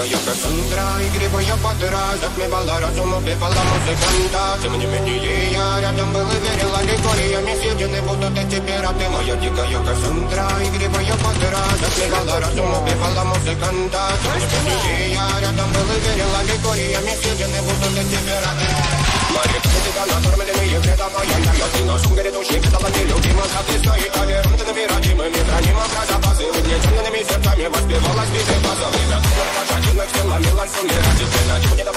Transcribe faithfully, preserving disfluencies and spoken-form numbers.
дикая Кассандра, игривая подра, затмевала разум, убивала музыканта. Тем не менее я рядом был и верила легориями, съедены будут эти пираты. Моя дикая Кассандра, игривая подра, затмевала разум, убивала музыканта. Тем не менее я рядом был и верила легориями, съедены будут эти пираты. Мои тебя накормленные предавая я, ты на шум грядущий, стала нелюбима, как ты свои толерантными родимыми, хранима про запасы, угнетенными сердцами, воспевалась битвы база. Время пожатинных сил ломилась сумме, ради ты на чего не